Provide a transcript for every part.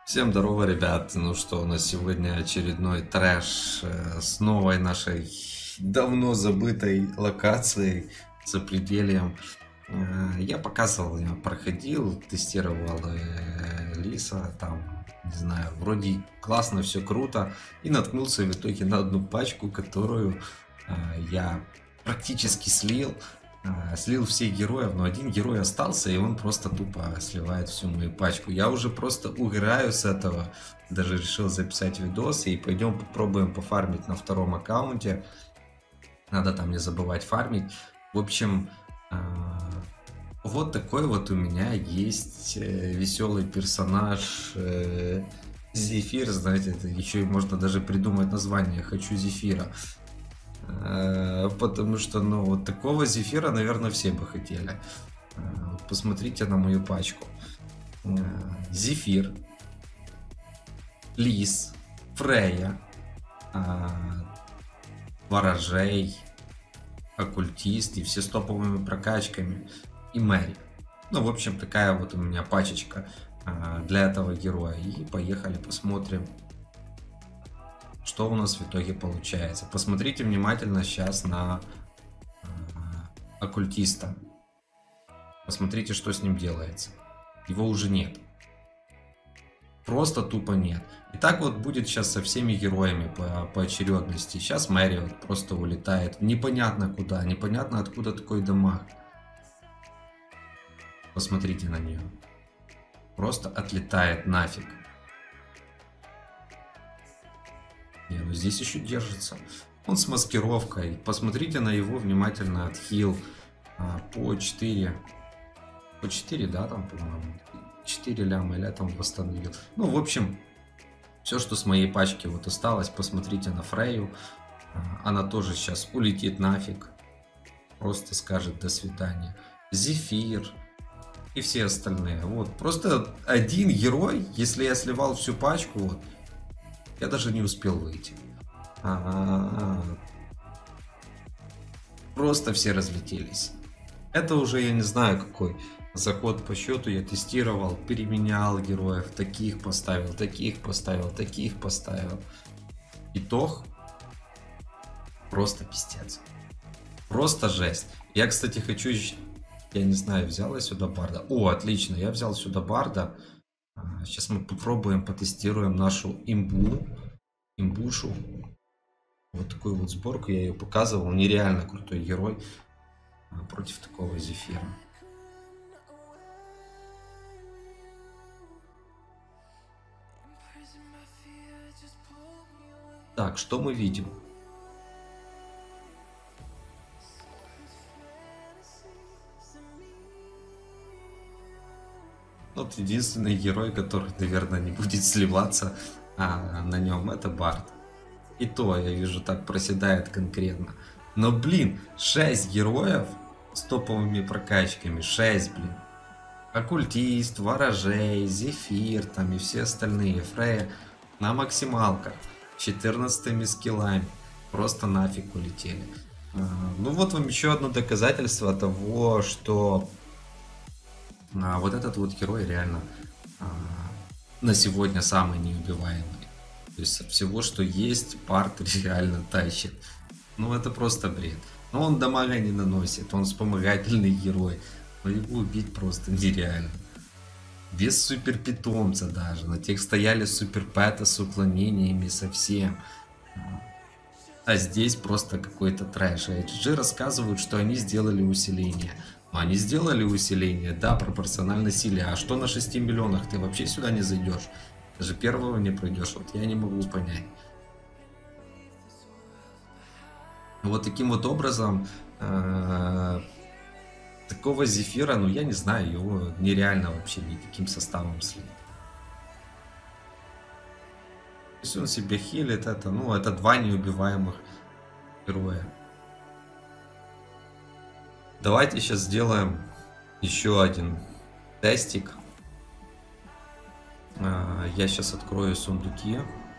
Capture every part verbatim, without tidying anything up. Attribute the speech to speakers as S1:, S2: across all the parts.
S1: Всем здорово, ребят. Ну что, у нас сегодня очередной трэш э, с новой нашей давно забытой локацией, запредельем. Э, Я показывал, я проходил, тестировал э, Лиса, там, не знаю, вроде классно, все круто, и наткнулся в итоге на одну пачку, которую э, я практически слил. А, слил всех героев, но один герой остался, и он просто тупо сливает всю мою пачку. Я уже просто угораю с этого. Даже решил записать видос, и пойдем попробуем пофармить на втором аккаунте. Надо там не забывать фармить. В общем, а, вот такой вот у меня есть э, веселый персонаж э, Зефир, знаете, это еще и можно даже придумать название «Хочу Зефира». Э, Потому что, ну, вот такого зефира, наверное, все бы хотели. Э, вот посмотрите на мою пачку. Э, Зефир, Лис, Фрея, э, Ворожей, Оккультист и все с топовыми прокачками. И Мэри. Ну, в общем, такая вот у меня пачечка э, для этого героя. И поехали посмотрим, что у нас в итоге получается. Посмотрите внимательно сейчас на э, Оккультиста. Посмотрите, что с ним делается. Его уже нет. Просто тупо нет. И так вот будет сейчас со всеми героями по, по очередности. Сейчас Мэри вот просто улетает непонятно куда, непонятно откуда такой дамаг. Посмотрите на нее. Просто отлетает нафиг. Не, ну здесь еще держится. Он с маскировкой. Посмотрите на его внимательно отхил а, по четыре. По четыре, да, там, по-моему. четыре ляма, или я там восстановил. Ну, в общем, все, что с моей пачки вот осталось, посмотрите на Фрейю. Она тоже сейчас улетит нафиг. Просто скажет до свидания. Зефир и все остальные. Вот, просто один герой, если я сливал всю пачку, вот, я даже не успел выйти. А-а-а. Просто все разлетелись. Это уже я не знаю какой заход по счету. Я тестировал, переменял героев, таких поставил, таких поставил, таких поставил. Итог просто пиздец. Просто жесть. Я, кстати, хочу, я не знаю, взял я сюда барда. О, отлично, я взял сюда барда. Сейчас мы попробуем, потестируем нашу имбу. Имбушу. Вот такую вот сборку я ее показывал. Нереально крутой герой против такого зефира. Так, что мы видим? Вот единственный герой, который, наверное, не будет сливаться а, на нем, это Бард. И то, я вижу, так проседает конкретно. Но, блин, шесть героев с топовыми прокачками. шесть, блин. Оккультист, Ворожей, Зефир там и все остальные. Фрея на максималках. четырнадцатыми скиллами. Просто нафиг улетели. А, ну вот вам еще одно доказательство того, что а, вот этот вот герой реально а, на сегодня самый неубиваемый. То есть от всего, что есть, парт реально тащит. Ну это просто бред. Но он дамага не наносит, он вспомогательный герой. Но его убить просто нереально. Без супер питомца даже. На тех стояли супер пэта с уклонениями совсем. А здесь просто какой-то трэш. эйч джи рассказывают, что они сделали усиление. Но они сделали усиление, да, пропорционально силе. А что на шести миллионах? Ты вообще сюда не зайдешь. Даже первого не пройдешь. Вот я не могу понять. Вот таким вот образом э, такого зефира, ну я не знаю, его нереально вообще никаким составом слить. Если он себе хилит, это, ну, это два неубиваемых героя. Давайте сейчас сделаем еще один тестик. Э, я сейчас открою сундуки.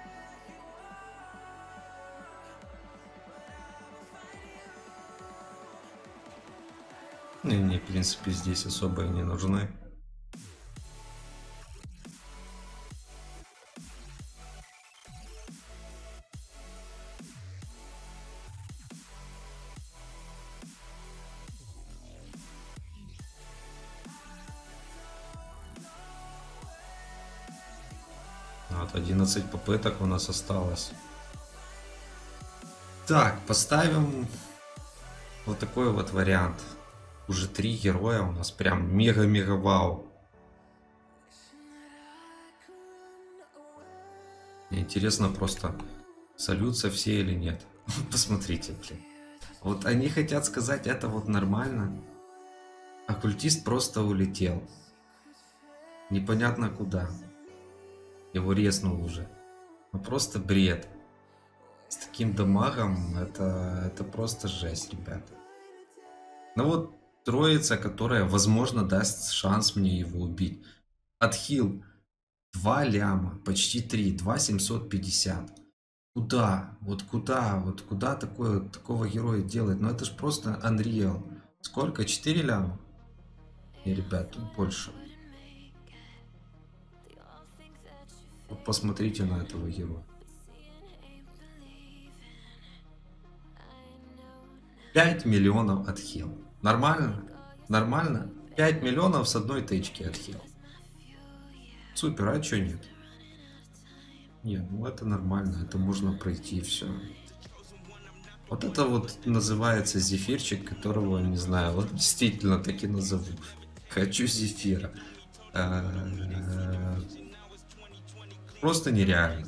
S1: Мне, в принципе, здесь особо и не нужны. Вот одиннадцать попыток у нас осталось. Так, поставим вот такой вот вариант. Уже три героя у нас прям мега-мега вау. Мне интересно просто, сольются все или нет. Посмотрите, блин. Вот они хотят сказать, это вот нормально. Оккультист просто улетел. Непонятно куда. Его резнул уже. Ну просто бред. С таким дамагом это, это просто жесть, ребята. Ну вот троица, которая, возможно, даст шанс мне его убить. Отхил два ляма, почти три, два семьсот пятьдесят. Куда? Вот куда? Вот куда такое, такого героя делать? Ну это ж просто Unreal. Сколько? четыре ляма? И, ребят, тут больше. Вот посмотрите на этого героя. пять миллионов отхил. Нормально? Нормально? пять миллионов с одной тычки отхил. Супер, а чё нет? Нет, ну это нормально, это можно пройти, все. Вот это вот называется зефирчик, которого, не знаю, вот действительно таки назову. Хочу зефира. Просто нереально.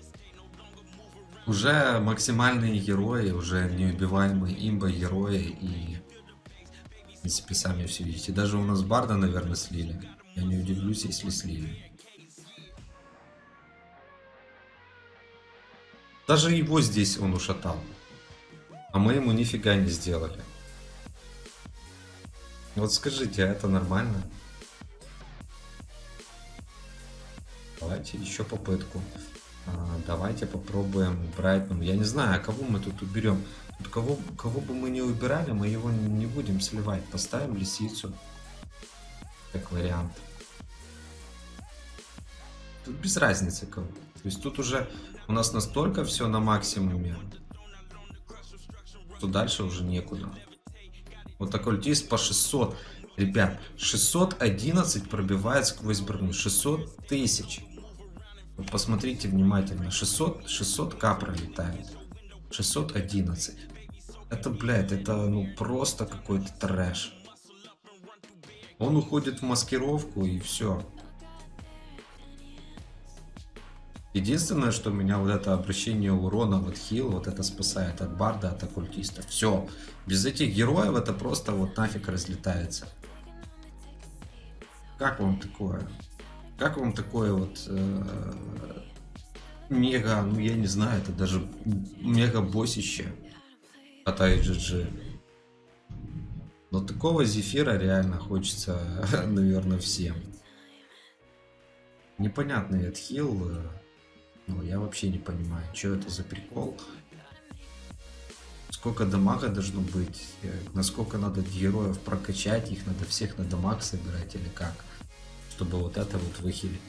S1: Уже максимальные герои, уже неубиваемые имба герои, и в принципе сами все видите. Даже у нас Барда, наверное, слили. Я не удивлюсь, если слили. Даже его здесь он ушатал. А мы ему нифига не сделали. Вот скажите, а это нормально? Давайте еще попытку. А, давайте попробуем убрать. Ну, я не знаю, а кого мы тут уберем. Тут кого, кого бы мы не убирали, мы его не будем сливать. Поставим лисицу. Как вариант. Тут без разницы кого. То есть тут уже у нас настолько все на максимуме, что дальше уже некуда. Вот оккультист по шестьсот. Ребят, шестьсот одиннадцать пробивает сквозь броню. шестьсот тысяч. Вот посмотрите внимательно. шестьсот, шестьсот ка пролетает. шестьсот одиннадцать. Это, блядь, это ну просто какой-то трэш. Он уходит в маскировку и все. Единственное, что меня вот это обращение урона, вот хил, вот это спасает от барда, от оккультиста. Все. Без этих героев это просто вот нафиг разлетается. Как вам такое? Как вам такое вот э, мега, ну я не знаю, это даже мега боссище от ай джи джи. Но такого зефира реально хочется, наверное, всем. Непонятный отхил. Ну, я вообще не понимаю, что это за прикол. Сколько дамага должно быть, насколько надо героев прокачать, их надо всех на дамаг собирать или как, чтобы вот это вот выхилить.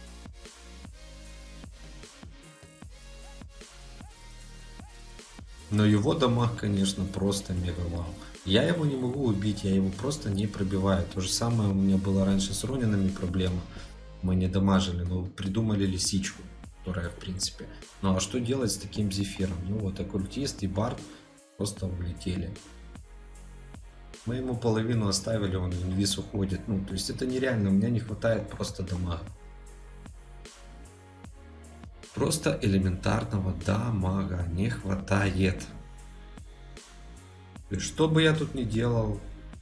S1: Но его дамаг, конечно, просто мега вау. Я его не могу убить, я его просто не пробиваю. То же самое у меня было раньше с Ронинами проблема. Мы не дамажили, но придумали лисичку, которая в принципе. Ну а что делать с таким зефиром? Ну вот оккультист и бард просто улетели. Мы ему половину оставили, он в инвиз уходит. Ну то есть это нереально, у меня не хватает просто дамага. Просто элементарного дамага не хватает. И что бы я тут ни делал,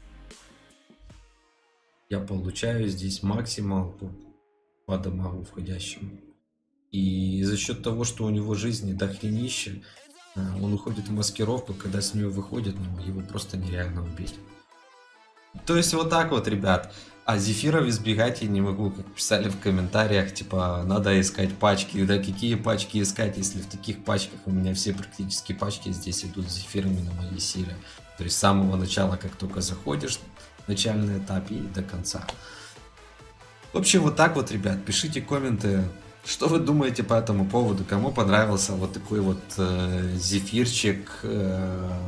S1: я получаю здесь максималку по дамагу входящему. И за счет того, что у него жизни дохренище, он уходит в маскировку, когда с нее выходит, ну, его просто нереально убить. То есть вот так вот, ребят. А зефиров избегать я не могу, как писали в комментариях, типа, надо искать пачки. Да какие пачки искать, если в таких пачках у меня все практически пачки здесь идут с зефирами на моей силе. То есть с самого начала, как только заходишь, начальный этап и до конца. В общем, вот так вот, ребят, пишите комменты, что вы думаете по этому поводу, кому понравился вот такой вот э, зефирчик. Э,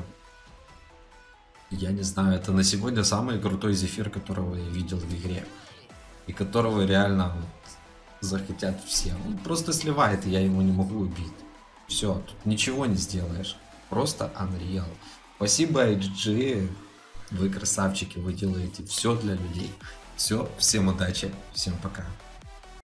S1: я не знаю, это на сегодня самый крутой зефир, которого я видел в игре. И которого реально вот, захотят все. Он просто сливает, и я его не могу убить. Все, тут ничего не сделаешь. Просто Unreal. Спасибо, эйч джи. Вы красавчики, вы делаете все для людей. Все, всем удачи, всем пока.